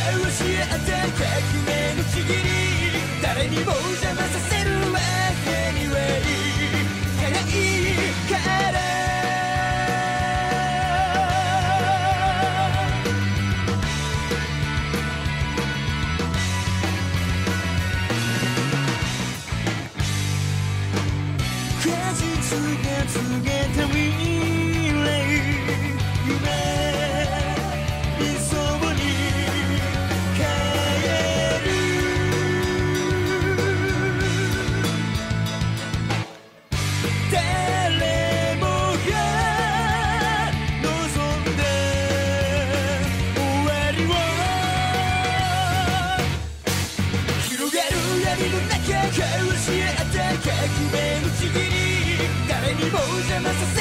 し合って革命のちぎり誰にも邪魔させるわけにはいかないから果実が告げた未来夢理想に変える誰もが望んで終わりを広がる闇の中交わし合った革命のちぎり誰にも邪魔させ